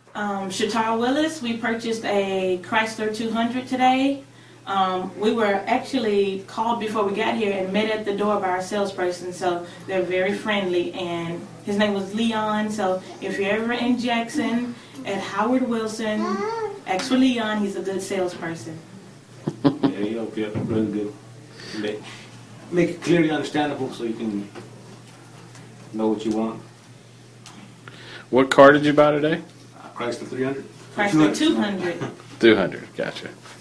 Shatar Willis, we purchased a Chrysler 200 today. We were actually called before we got here and met at the door by our salesperson, so they're very friendly, and his name was Leon. So if you're ever in Jackson at Howard Wilson, ask for Leon. He's a good salesperson. Yeah, really good. Make it clearly understandable so you can know what you want. What car did you buy today? Chrysler 300. Chrysler 200. 200, gotcha.